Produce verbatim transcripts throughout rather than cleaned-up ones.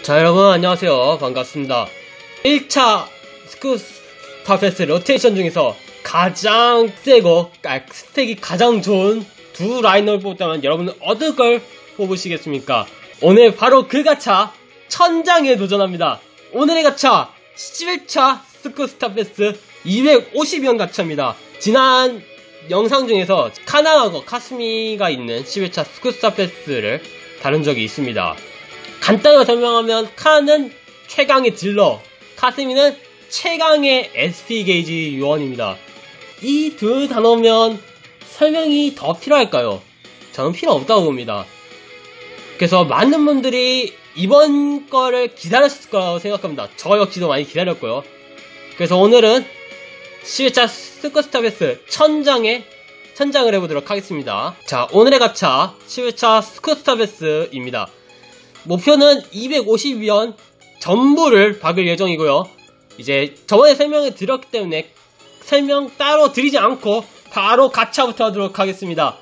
자, 여러분 안녕하세요. 반갑습니다. 일 차 스쿠스타페스트 로테이션 중에서 가장 세고 스펙이 가장 좋은 두 라인업을 뽑았다면 여러분은 어떤 걸 뽑으시겠습니까? 오늘 바로 그 가차 천장에 도전합니다. 오늘의 가차 십일 차 스쿠스타페스트 이백오십 원 가차입니다. 지난 영상 중에서 카나하고 카스미가 있는 십일 차 스쿠스타페스트를 다룬 적이 있습니다. 간단하게 설명하면 카는 최강의 딜러, 카스미는 최강의 에스피 게이지 요원입니다. 이 두 단어면 설명이 더 필요할까요? 저는 필요 없다고 봅니다. 그래서 많은 분들이 이번 거를 기다렸을 거라고 생각합니다. 저 역시도 많이 기다렸고요. 그래서 오늘은 십일 차 스쿠스타페스트 천장에 천장을 해보도록 하겠습니다. 자, 오늘의 가차 십일 차 스쿠스타페스트입니다. 목표는 이백오십 원 전부를 박을 예정이고요. 이제 저번에 설명을 드렸기 때문에 설명 따로 드리지 않고 바로 가차부터 하도록 하겠습니다.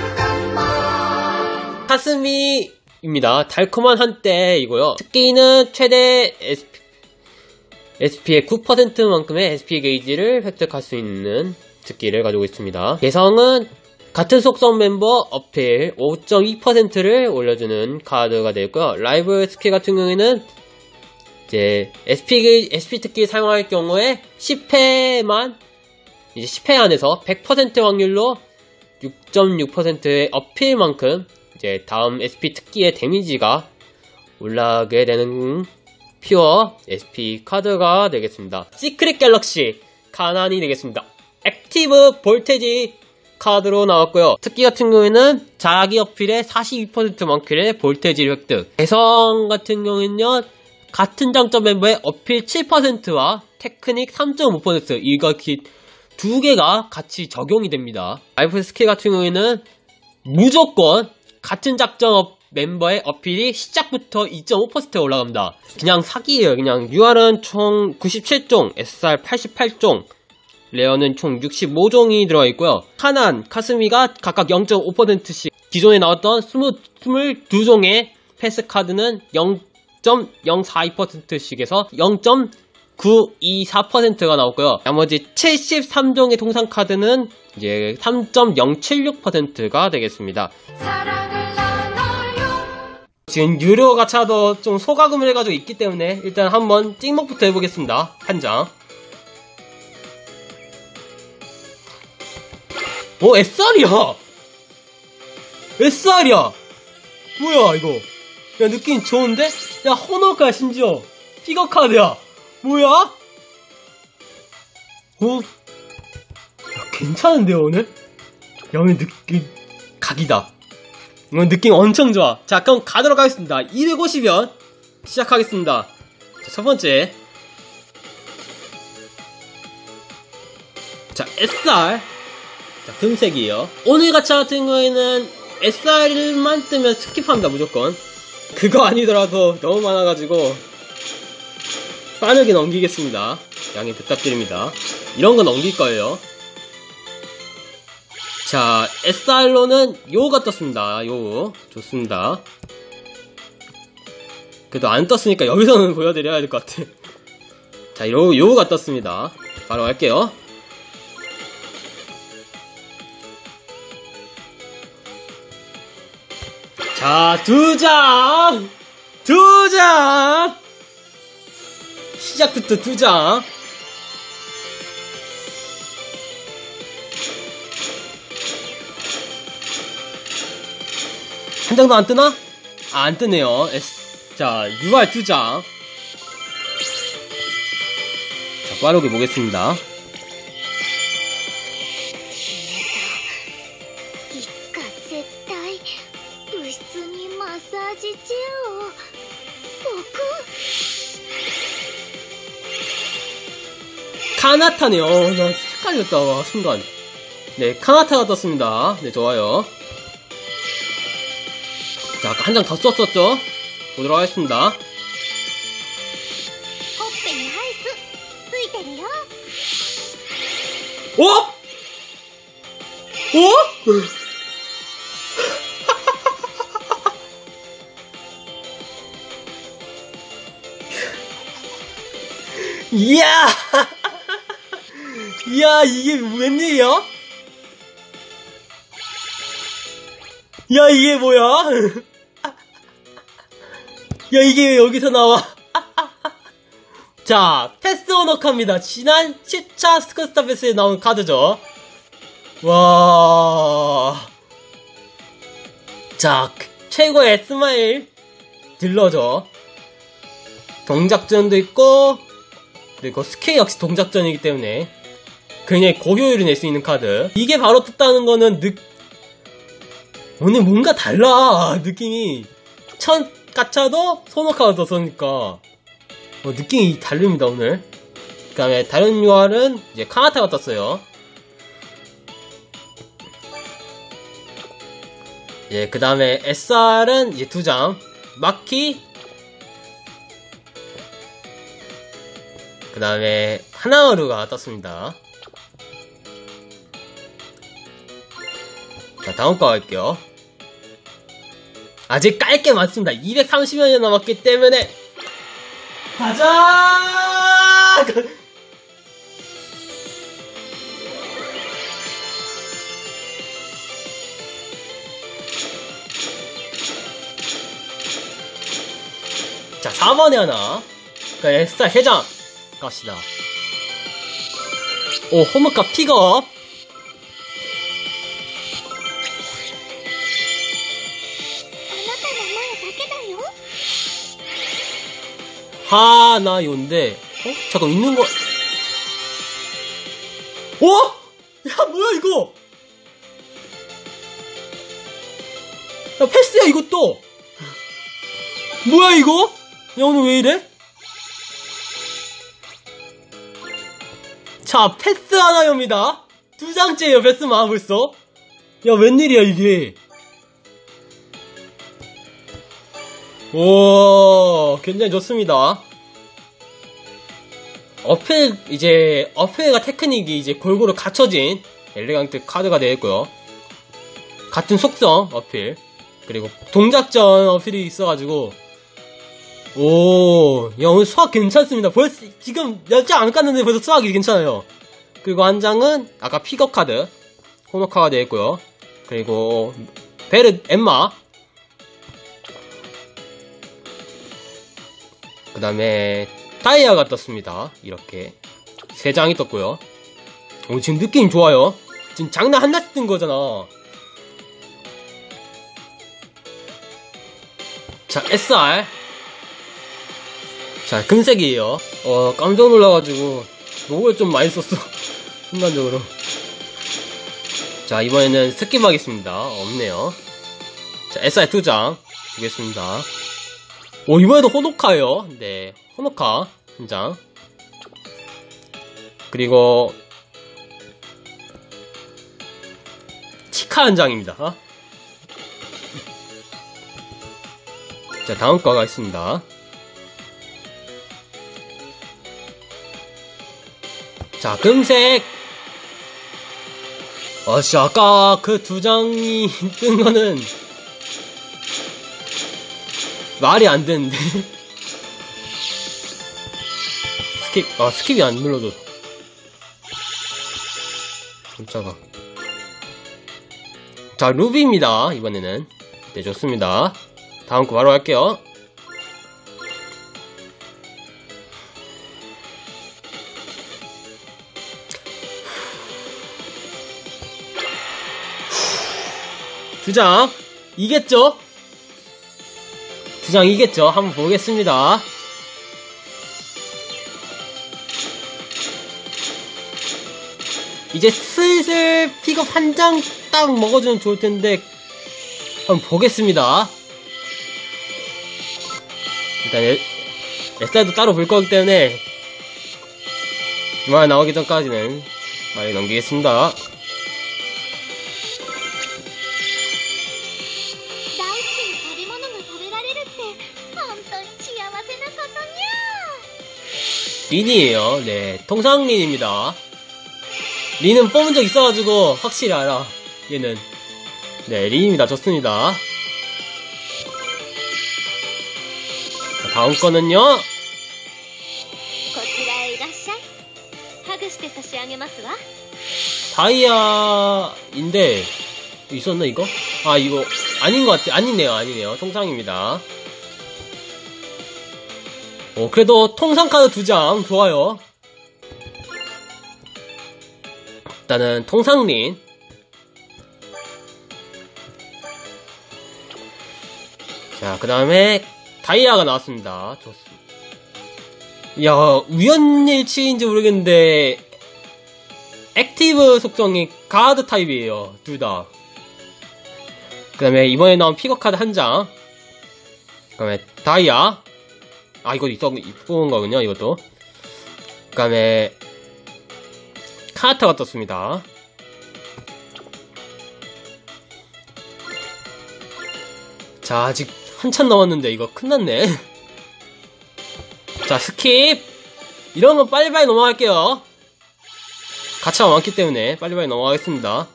카스미입니다. 달콤한 한때이고요. 특기는 최대 에스피, 에스피의 구 퍼센트만큼의 에스피 게이지를 획득할 수 있는 특기를 가지고 있습니다. 개성은 같은 속성 멤버 어필 오 점 이 퍼센트를 올려주는 카드가 되고요. 라이브 스킬 같은 경우에는 이제 에스피, 게이지, 에스피 특기 사용할 경우에 십 회만 이제 십 회 안에서 백 퍼센트 확률로 육 점 육 퍼센트의 어필만큼 이제 다음 에스피 특기의 데미지가 올라가게 되는 퓨어 에스피 카드가 되겠습니다. 시크릿 갤럭시 가난이 되겠습니다. 액티브 볼테지 카드로 나왔고요. 특기 같은 경우에는 자기 어필의 사십이 퍼센트만큼의 볼테지를 획득. 개성 같은 경우에는요, 같은 장점 멤버의 어필 칠 퍼센트와 테크닉 삼 점 오 퍼센트 이거 두 개가 같이 적용이 됩니다. 라이프 스킬 같은 경우에는 무조건 같은 작전 멤버의 어필이 시작부터 이 점 오 퍼센트 올라갑니다. 그냥 사기예요. 그냥 유알은 총 구십칠 종, 에스알 팔십팔 종, 레어는 총 육십오 종이 들어있고요. 카난, 카스미가 각각 영 점 오 퍼센트씩 기존에 나왔던 이십이 종의 패스카드는 영 점 영사이 퍼센트씩에서 영 점 구이사 퍼센트가 나왔고요. 나머지 칠십삼 종의 통상 카드는 이제 삼 점 영칠육 퍼센트가 되겠습니다. 지금 유료 가차도 좀 소가금을 해가지고 있기 때문에 일단 한번 찍먹부터 해보겠습니다. 한 장. 오, 에스알이야! 에스알이야! 뭐야, 이거. 야, 느낌 좋은데? 야, 호너카야, 심지어. 피거 카드야. 뭐야? 오. 야, 괜찮은데요, 오늘? 야, 오늘 느낌, 각이다. 오늘 느낌 엄청 좋아. 자, 그럼 가도록 하겠습니다. 이백오십 원 시작하겠습니다. 자, 첫 번째. 자, 에스알. 자, 금색이에요. 오늘 가차 같은 경우에는 에스알만 뜨면 스킵합니다, 무조건. 그거 아니더라도 너무 많아가지고 빠르게 넘기겠습니다. 양해 부탁드립니다. 이런 거 넘길 거예요. 자, 에스알로는 요가 떴습니다. 요 좋습니다. 그래도 안 떴으니까 여기서는 보여드려야 될 것 같아. 자, 요 요가 떴습니다. 바로 갈게요. 자, 두 장! 두 장! 시작부터 두 장. 한 장도 안 뜨나? 아, 안 뜨네요. S, 자, 유알 두 장. 자, 빠르게 보겠습니다. 카나타네요. 나 헷갈렸다, 와, 순간. 네, 카나타가 떴습니다. 네, 좋아요. 자, 아까 한 장 더 썼었죠? 보도록 하겠습니다. 어? 어? 이야! 이야, 이게 웬일이야? 야, 이게 뭐야? 야, 이게 왜 여기서 나와? 자, 패스 오너카입니다. 지난 십 차 스크스타 패스에 나온 카드죠. 와. 자, 최고의 스마일 딜러죠. 동작전도 있고, 그리고 스킬 역시 동작전이기 때문에 굉장히 고효율을 낼 수 있는 카드. 이게 바로 떴다는 거는 느... 오늘 뭔가 달라. 느낌이 첫 가차도 소노카가 떴으니까 어, 느낌이 다릅니다 오늘. 그 다음에 다른 유알은 이제 카나타가 떴어요. 예, 그 다음에 에스알은 이제 두 장, 마키, 그 다음에 하나하루가 떴습니다. 자, 다음 거 갈게요. 아직 깔게 많습니다. 이백삼십여년 남았기 때문에 가자! 자, 사 번에 하나. 그 엑스트라 세 장 갑시다. 오, 홈카 픽업. 하나요인데, 어? 잠깐, 있는 거. 어? 야, 뭐야, 이거? 야, 패스야, 이것도! 뭐야, 이거? 야, 오늘 왜 이래? 자, 패스 하나요입니다. 두 장째예요, 패스만 벌써. 야, 웬일이야, 이게. 오, 굉장히 좋습니다. 어필, 이제, 어필과 테크닉이 이제 골고루 갖춰진 엘레강트 카드가 되겠고요. 같은 속성 어필, 그리고 동작전 어필이 있어가지고, 오, 야, 오늘 수학 괜찮습니다. 벌써, 지금 몇 장 안 깠는데 벌써 수학이 괜찮아요. 그리고 한 장은 아까 픽업 카드, 호노카가 되겠고요. 그리고, 베르, 엠마, 그 다음에 다이아가 떴습니다. 이렇게 세 장이 떴고요. 오, 지금 느낌 좋아요. 지금 장난 한나씩 뜬 거잖아. 자, 에스알. 자, 금색이에요. 어, 깜짝 놀라가지고 로고를 좀 많이 썼어. 순간적으로. 자, 이번에는 스킵 하겠습니다. 없네요. 자, 에스알 두 장 주겠습니다. 오, 이번에도 호노카예요. 네, 호노카 한 장. 그리고 치카 한 장입니다. 어? 자, 다음 거가 있습니다. 자, 금색. 아, 씨, 아까 그 두 장이 뜬 거는 말이 안 되는데. 스킵, 아, 스킵이 안 눌러줘. 진짜가. 자, 루비입니다. 이번에는. 네, 좋습니다. 다음 거 바로 할게요. 두 장. 이겠죠? 두 장 이겠죠? 한번 보겠습니다. 이제 슬슬 픽업 한 장 딱 먹어주면 좋을 텐데, 한번 보겠습니다. 일단 에스알도 따로 볼 거기 때문에 이말 나오기 전까지는 말에 넘기겠습니다. 린이에요. 네, 통상 린입니다. 린은 뽑은 적 있어가지고 확실히 알아. 얘는. 네, 린입니다. 좋습니다. 자, 다음 거는요. 다이아인데 있었나 이거? 아 이거 아닌 것 같아. 아니네요 아니네요 통상입니다. 어 그래도 통상 카드 두 장 좋아요. 일단은 통상린. 자 그 다음에 다이아가 나왔습니다. 좋습니다. 야 우연일치인지 모르겠는데 액티브 속성이 가드 타입이에요. 둘 다. 그 다음에 이번에 나온 픽업 카드 한 장. 그 다음에 다이아. 아 이거 있어 이쁜 거군요 이것도. 그 다음에 카르타가 떴습니다. 자 아직 한참 남았는데 이거 큰났네. 자 스킵. 이런건 빨리빨리 넘어갈게요. 가차가 많기 때문에 빨리빨리 넘어가겠습니다.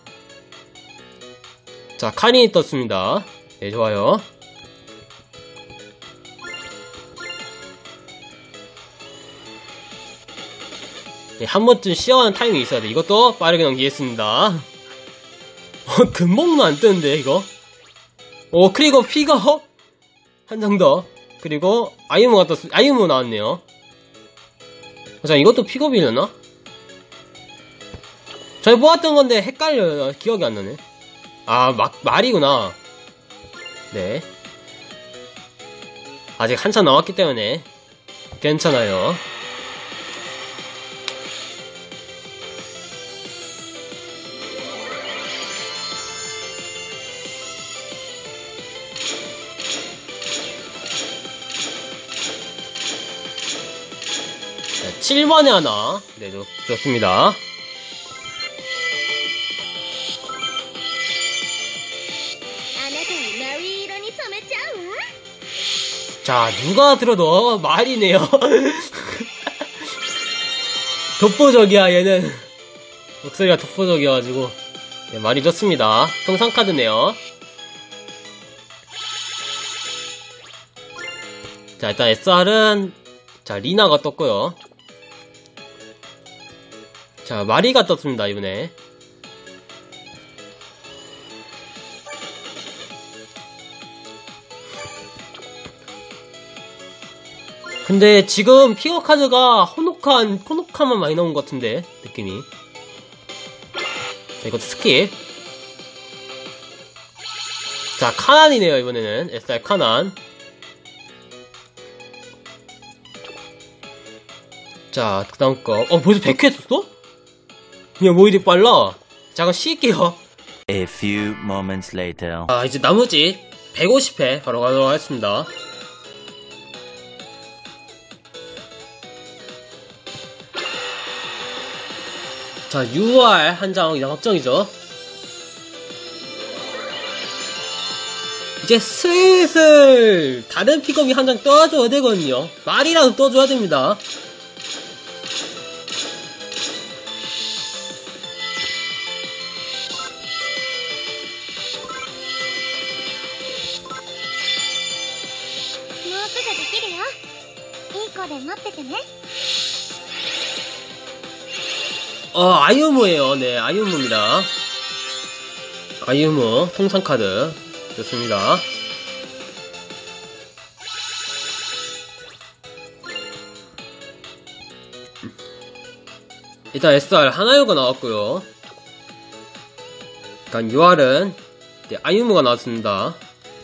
자 카린이 떴습니다. 네 좋아요. 네, 한 번쯤 쉬어가는 타이밍이 있어야 돼. 이것도 빠르게 넘기겠습니다. 어, 금목도 안 뜨는데 이거. 오 그리고 픽업 한 장 더. 그리고 아이무가 떴 아이무 나왔네요. 자 이것도 픽업이려나? 전에 뽑았던 건데 헷갈려요. 기억이 안 나네. 아 막 말이구나. 네 아직 한참 남았기 때문에 괜찮아요. 자, 칠 번에 하나. 네 좋, 좋습니다. 자 누가 들어도 말이네요. 독보적이야 얘는. 목소리가 독보적이어가지고 네, 말이 좋습니다. 통상 카드네요. 자 일단 에스알은 자 리나가 떴고요. 자 마리가 떴습니다 이번에. 근데 지금 픽업 카드가 호노칸, 호노카만 많이 나온 것 같은데 느낌이. 자 이것도 스킵. 자 카난이네요 이번에는. 에스알 카난. 자 그 다음 거. 어 벌써 백 회 했었어? 그냥 뭐 이리 빨라. 잠깐 쉴게요. A few moments later. 아 이제 나머지 백오십 회 바로 가도록 하겠습니다. 자 유알 한 장 이상 확정이죠. 이제 슬슬 다른 픽업이 한 장 떠줘야 되거든요. 말이라도 떠줘야 됩니다. 어 아유무에요. 네 아유무입니다. 아유무 통상 카드 좋습니다. 일단 에스알 하나유가 나왔고요. 일단 유알은 네, 아유무가 나왔습니다.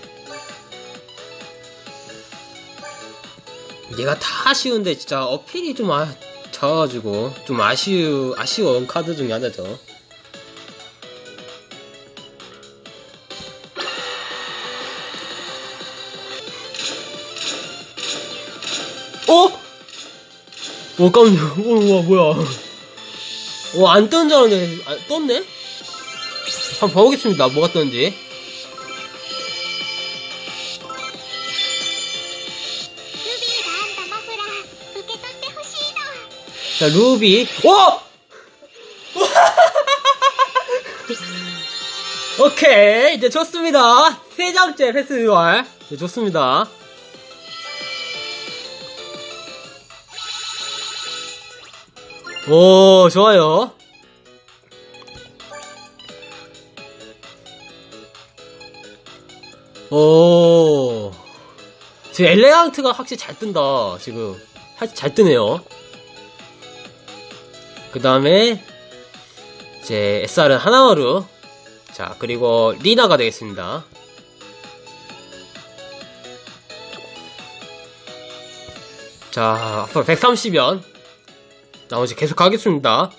얘가 다 아쉬운데 진짜 어필이 좀 아, 작아가지고 좀 아쉬우, 아쉬운 카드 중에 하나죠. 어? 어 깜짝이야. 어, 와 뭐야. 어 안 떴는 줄 알았는데 아, 떴네? 한번 봐보겠습니다. 뭐가 떴는지. 자 루비. 오! 오케이 이제 좋습니다. 세 장째 패스 유알. 네 좋습니다. 오, 좋아요. 오, 지금 엘레강트가 확실히 잘 뜬다. 지금 잘 뜨네요. 그 다음에 이제 에스알은 하나마루. 자, 그리고 리나가 되겠습니다. 자, 앞으로 백삼십 연 나머지 계속 하겠습니다.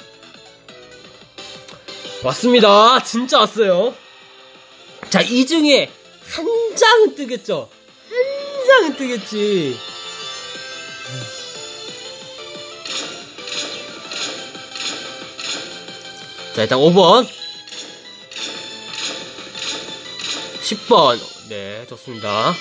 왔습니다. 진짜 왔어요. 자, 이 중에 한 장은 뜨겠죠? 한 장은 뜨겠지. 자, 일단 오 번 십 번. 네, 좋습니다.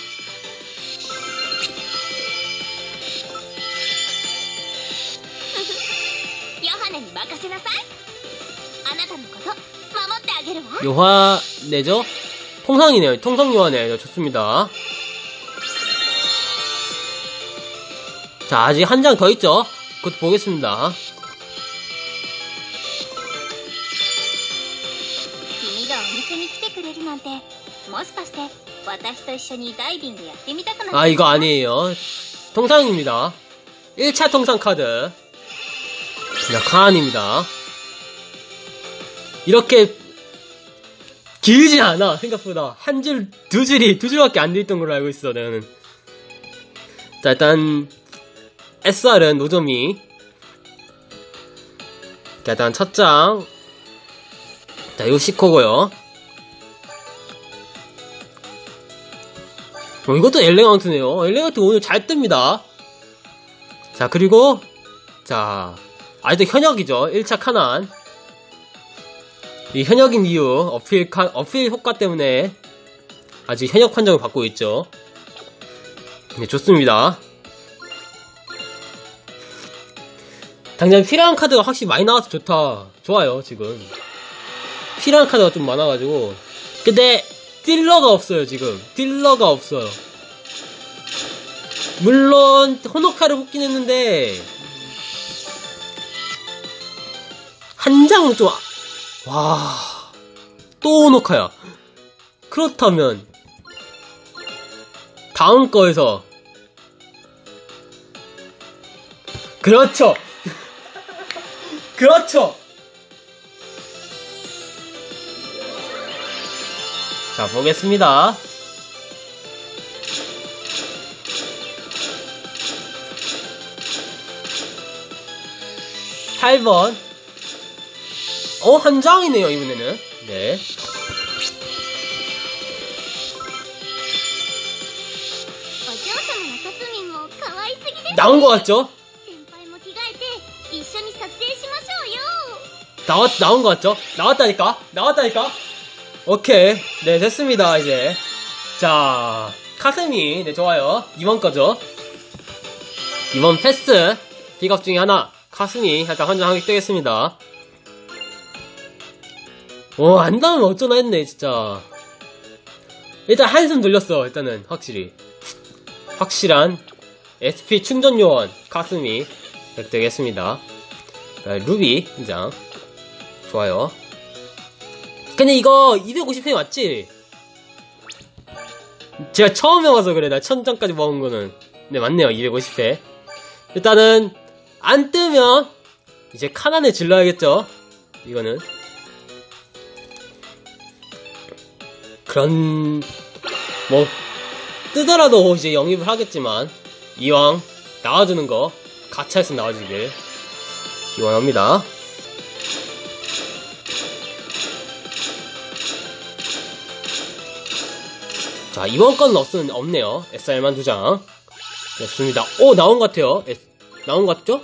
요화네죠? 통상이네요. 통상 요화네. 좋습니다. 자, 아직 한 장 더 있죠? 그것도 보겠습니다. 아, 이거 아니에요. 통상입니다. 일 차 통상 카드. 그냥 카안입니다. 이렇게 길지 않아. 생각보다 한 줄, 두 줄이 두 줄밖에 안 돼 있던 걸로 알고 있어. 나는. 자, 일단 에스알은 노조미. 자, 일단 첫 장. 자, 요시코고요. 어, 이것도 엘레강트네요. 엘레강트 오늘 잘 뜹니다. 자, 그리고 자, 아직도 현역이죠. 일 차 카난. 이 현역인 이유, 어필, 카, 어필 효과 때문에 아직 현역 판정을 받고 있죠. 네, 좋습니다. 당장 필요한 카드가 확실히 많이 나와서 좋다. 좋아요, 지금. 필요한 카드가 좀 많아가지고. 근데, 딜러가 없어요, 지금. 딜러가 없어요. 물론, 호노카를 뽑긴 했는데, 한 장은 좀, 와, 또 호노카야. 그렇다면 다음 거에서 그렇죠. 그렇죠. 자, 보겠습니다. 팔 번. 어, 한 장이네요, 이번에는. 네. 나온 것 같죠? 나왔, 나온 것 같죠? 나왔다니까? 나왔다니까? 오케이. 네, 됐습니다, 이제. 자, 카스미. 네, 좋아요. 이번 거죠. 이번 패스. 픽업 중에 하나. 카스미. 살짝 환장하게 뜨겠습니다. 오, 안 나오면 어쩌나 했네, 진짜. 일단 한숨 돌렸어, 일단은, 확실히. 확실한 에스피 충전 요원, 카스미. 획득했습니다. 루비, 한 장. 좋아요. 근데 이거 이백오십 회 맞지? 제가 처음 해와서 그래. 나 천 장까지 모은 거는. 네, 맞네요. 이백오십 회. 일단은, 안 뜨면, 이제 카난을 질러야겠죠? 이거는. 그런, 뭐, 뜨더라도 이제 영입을 하겠지만, 이왕 나와주는 거, 가차에서 나와주길 기원합니다. 자, 이번 건 없, 없네요. 에스알만 두 장. 됐습니다. 오, 나온 것 같아요. 에스, 나온 것 같죠?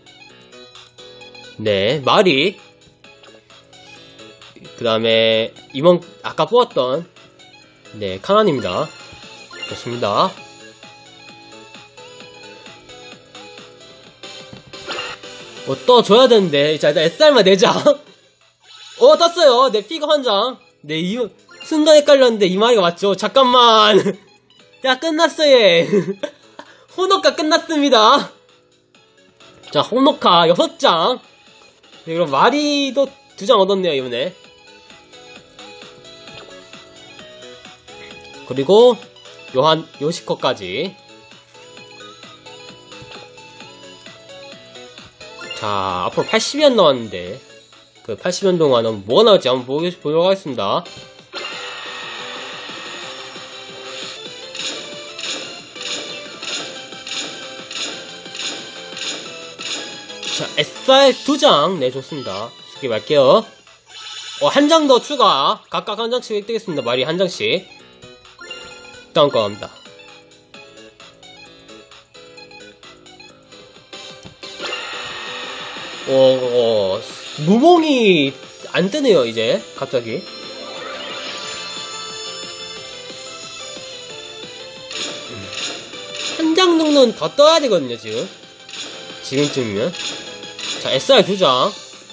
네, 마리. 그 다음에, 이번, 아까 뽑았던, 네, 카난입니다. 좋습니다. 어, 떠줘야 되는데. 자, 일단 에스알만 네 장. 어, 떴어요. 네, 피가 한 장. 네, 이, 순간 헷갈렸는데 이 마리가 맞죠? 잠깐만. 야, 끝났어, 얘. 호노카 끝났습니다. 자, 홍록카 여섯 장. 네, 그럼 마리도 두 장 얻었네요, 이번에. 그리고 요한 요시코까지. 자, 앞으로 팔십 연 남았는데 그 팔십 연 동안은 뭐가 나올지 한번 보, 보도록 하겠습니다. 자, 에스알 두 장. 네, 좋습니다. 스킵할게요. 어, 한 장 더 추가. 각각 한 장씩 획득했습니다. 마리 한 장씩. 다음 거 갑니다. 어, 어, 무몽이 안 뜨네요, 이제. 갑자기. 한 장 정도는 더 떠야 되거든요, 지금. 지금쯤이면. 자, 에스알 두 장.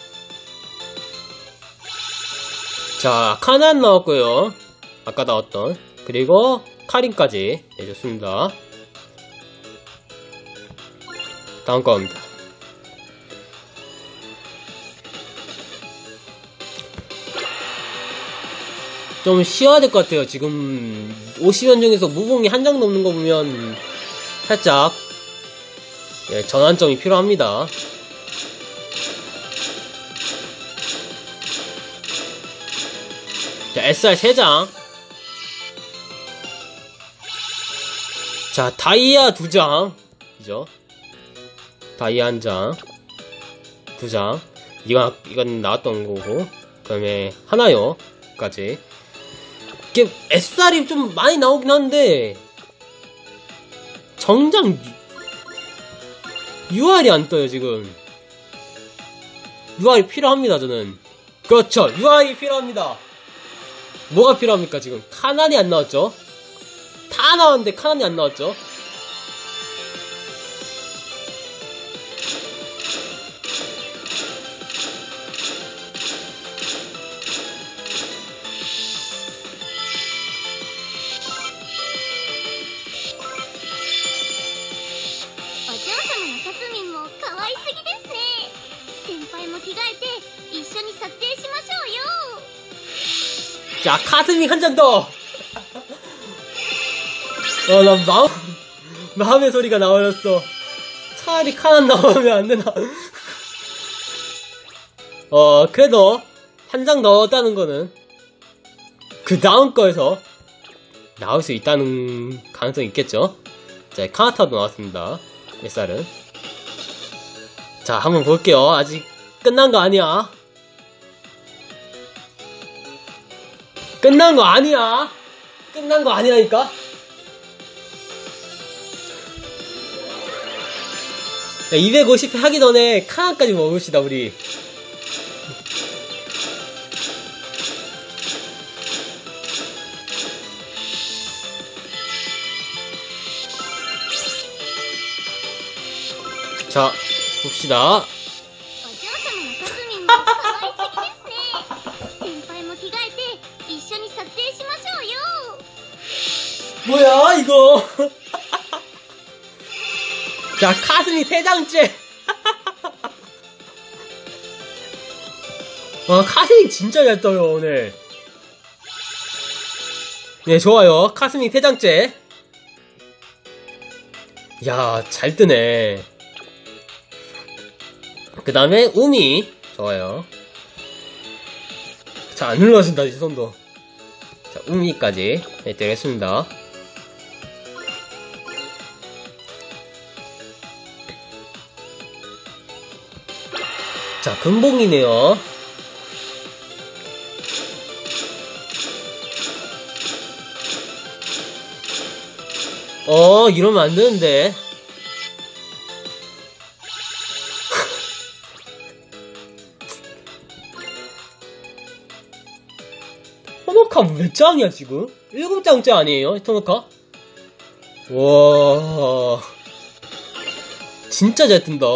자, 카난 나왔고요. 아까 나왔던. 그리고 카린까지. 네, 좋습니다. 다음 거 갑니다. 좀 쉬어야 될 것 같아요. 지금 오십 연 중에서 무봉이 한 장 넘는 거 보면 살짝 예, 전환점이 필요합니다. 자, 에스알 세 장. 자, 다이아 두 장. 이죠? 다이아 한 장. 두 장. 이건, 이건 나왔던 거고. 그 다음에 하나요까지. 이게 에스알이 좀 많이 나오긴 한데, 정작 유알이 안 떠요, 지금. 유알이 필요합니다, 저는. 그렇죠, 유알이 필요합니다. 뭐가 필요합니까, 지금? 카난이 안 나왔죠? 다 나왔는데 카난이 안 나왔죠? 자, 카스믹 한 장 더! 어, 나 마음, 마음의 소리가 나와졌어. 차라리 카난 나오면 안 되나. 어, 그래도 한 장 넣었다는 거는 그 다음 거에서 나올 수 있다는 가능성이 있겠죠? 자, 카나타도 나왔습니다. 에스알은. 자, 한번 볼게요. 아직 끝난 거 아니야. 끝난 거 아니야. 끝난 거 아니라니까. 이백오십 회 하기 전에 카나까지 먹읍시다, 우리. 자, 봅시다. 뭐야 이거. 자, 카스미 세 장째. 와, 카스미 진짜 잘 떠요 오늘. 네, 좋아요. 카스미 세 장째. 야, 잘 뜨네. 그 다음에 우미. 좋아요. 자, 안 눌러진다 이 손도. 자, 우미까지 획득했습니다. 자, 금봉이네요. 어, 이러면 안 되는데. 토노카 몇 장이야, 지금? 일곱 장째 아니에요, 토노카? 와. 진짜 잘 뜬다.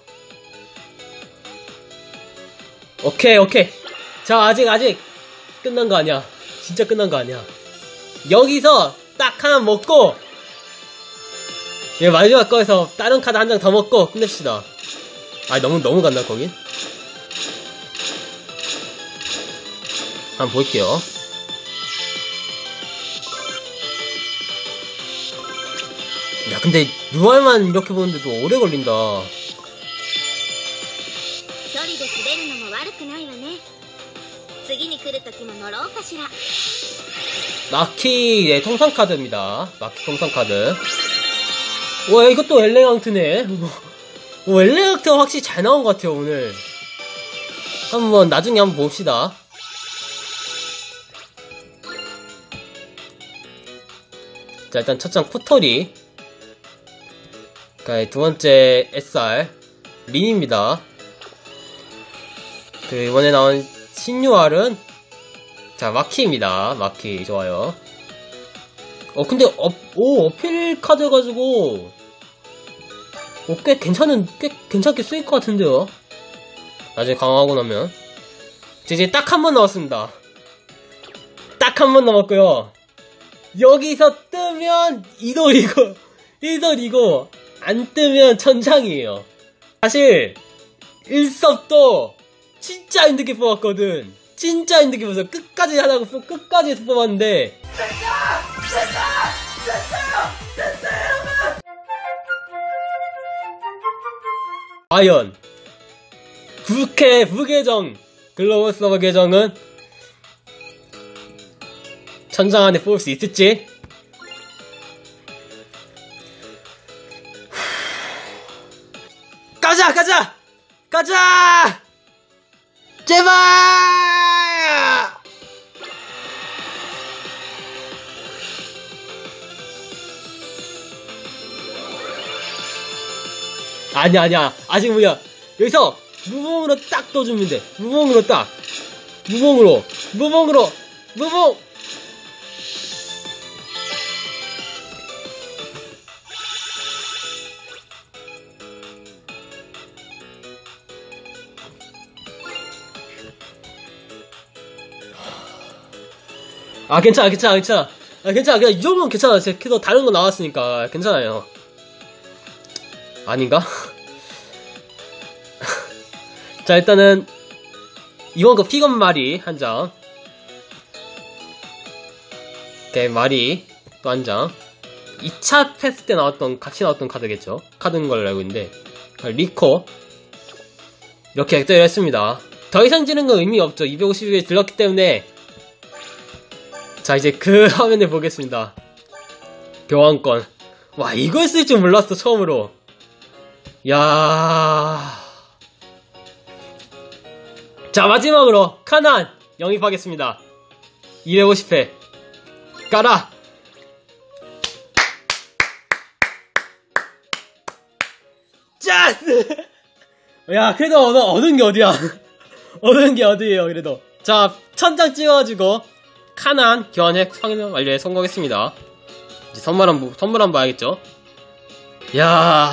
오케이, 오케이. 자, 아직, 아직 끝난 거 아니야. 진짜 끝난 거 아니야. 여기서 딱 하나 먹고, 예, 마지막 거에서 다른 카드 한 장 더 먹고 끝냅시다. 아, 너무, 너무 갔나, 거긴? 한번 볼게요. 야, 근데 유알만 이렇게 보는데도 오래 걸린다. 마키, 네, 통상카드입니다. 마키 통상카드. 와, 이것도 엘레강트네. 오, 엘레강트가 확실히 잘 나온 것 같아요, 오늘. 한번, 나중에 한번 봅시다. 자, 일단 첫장 포터리. 두 번째 에스알 린입니다. 그 이번에 나온 신유알은 자 마키입니다. 마키 좋아요. 어 근데 어, 오 어필 카드 가지고 어, 꽤 괜찮은 꽤 괜찮게 쓰일 것 같은데요. 나중에 강화하고 나면 이제 딱 한 번 남았습니다. 딱 한 번 남았고요. 여기서 뜨면 이돌이고 이돌이고 안 뜨면 천장이에요. 사실 일섭도 진짜 힘들게 뽑았거든. 진짜 힘들게 뽑았어. 끝까지 하다고 끝까지 뽑았는데 과연 북해 부계정 글로벌 서버 계정은 천장 안에 뽑을 수 있을지. 가자 가자 가자 제발. 아니야 아니야 아직 뭐야. 여기서 무봉으로 딱 떠주면 돼. 무봉으로 딱 무봉으로 무봉으로 무봉. 아 괜찮아 괜찮아 괜찮아 아 괜찮아 그냥 이 정도는 괜찮아. 계속 다른 거 나왔으니까 괜찮아요. 아닌가? 자 일단은 이번 거 피건 마리 한장, 오케이 마리 또 한장. 이 차 패스 때 나왔던 같이 나왔던 카드겠죠? 카드인 걸로 알고 있는데 리코 이렇게 액자를 했습니다. 더 이상 지는 건 의미 없죠. 이백오십 일 들렀기 때문에. 자 이제 그 화면을 보겠습니다. 교환권. 와 이걸 쓸 줄 몰랐어 처음으로. 야. 자 마지막으로 카난 영입하겠습니다. 이백오십 회 까라. 짜스. 야 그래도 얻어, 얻은 게 어디야. 얻은 게 어디예요 그래도. 자 천장 찍어가지고 카난 교환 확인 완료에 성공했습니다. 이제 선물 한번 선물 한번 봐야겠죠. 야,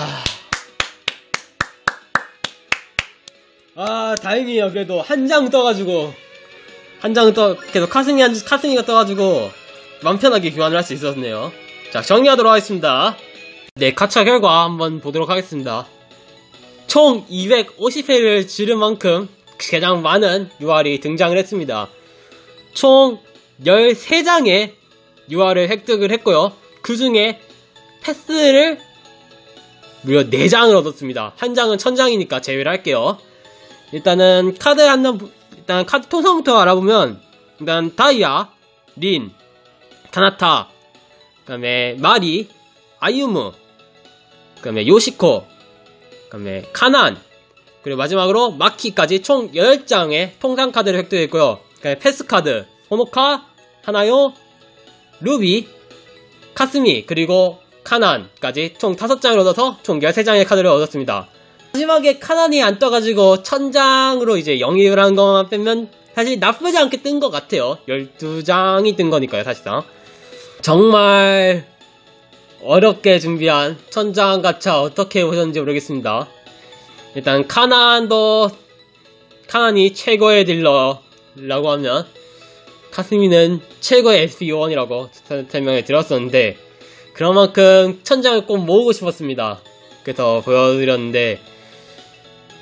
아 다행이에요. 그래도 한 장 떠가지고 한 장 떠 계속 카스니 한 카스니가 떠가지고 맘 편하게 교환을 할 수 있었네요. 자 정리하도록 하겠습니다. 네 가차 결과 한번 보도록 하겠습니다. 총 이백오십 회를 지른 만큼 가장 많은 유알이 등장을 했습니다. 총 열세 장의 유알을 획득을 했고요. 그 중에 패스를 무려 네 장을 얻었습니다. 한 장은 천장이니까 제외를 할게요. 일단은 카드 한번, 일단 카드 통상부터 알아보면, 일단 다이아, 린, 타나타, 그 다음에 마리, 아유무, 그 다음에 요시코, 그 다음에 카난, 그리고 마지막으로 마키까지 총 열 장의 통상 카드를 획득했고요. 그 다음에 패스 카드, 호노카, 하나요, 루비, 카스미, 그리고 카난까지 총 다섯 장을 얻어서 총 열세 장의 카드를 얻었습니다. 마지막에 카난이 안 떠가지고 천장으로 이제 영입을 한 것만 빼면 사실 나쁘지 않게 뜬 것 같아요. 열두 장이 뜬 거니까요, 사실상. 정말 어렵게 준비한 천장 가차 어떻게 보셨는지 모르겠습니다. 일단 카난도 카난이 최고의 딜러라고 하면 카스미는 최고의 에스피 요원이라고 설명을 드렸었는데 그런 만큼 천장을 꼭 모으고 싶었습니다. 그래서 보여드렸는데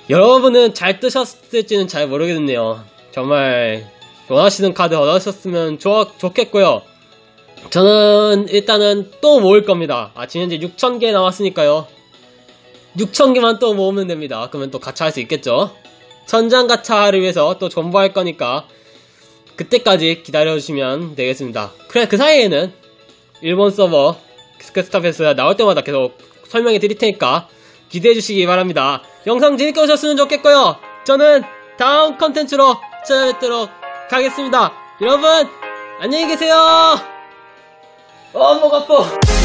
여러분은 잘 뜨셨을지는 잘 모르겠네요. 정말 원하시는 카드 얻으셨으면 좋, 좋겠고요. 저는 일단은 또 모을 겁니다. 아, 지금 현재 육천 개 남았으니까요. 육천 개만 또 모으면 됩니다. 그러면 또 가차할 수 있겠죠. 천장 가차를 위해서 또 존버할 거니까 그때까지 기다려주시면 되겠습니다. 그래, 그 사이에는 일본 서버 스크스타패스 나올 때마다 계속 설명해 드릴 테니까 기대해 주시기 바랍니다. 영상 재밌게 보셨으면 좋겠고요. 저는 다음 컨텐츠로 찾아뵙도록 하겠습니다. 여러분 안녕히 계세요. 어, 목 아파.